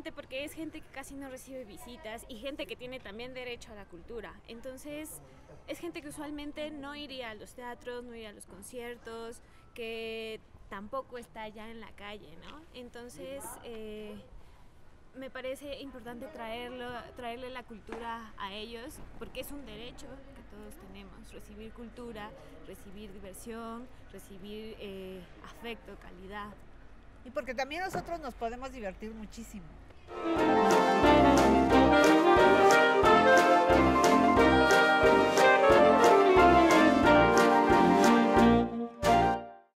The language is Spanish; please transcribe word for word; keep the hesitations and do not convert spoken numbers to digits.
importante porque es gente que casi no recibe visitas y gente que tiene también derecho a la cultura. Entonces, es gente que usualmente no iría a los teatros, no iría a los conciertos, que tampoco está ya en la calle, ¿no? Entonces, eh, me parece importante traerlo, traerle la cultura a ellos, porque es un derecho que todos tenemos, recibir cultura, recibir diversión, recibir eh, afecto, calidad. Y porque también nosotros nos podemos divertir muchísimo.